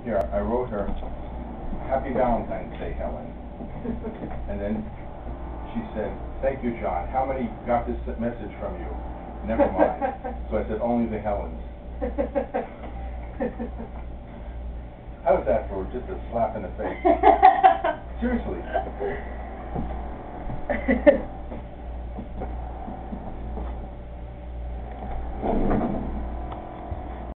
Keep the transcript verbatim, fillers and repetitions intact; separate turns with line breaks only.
here, I wrote her, Happy Valentine's Day, Helen. And then she said, thank you, John. How many got this message from you? Never mind. So I said, only the Helens. How was that for just a slap in the face? Seriously.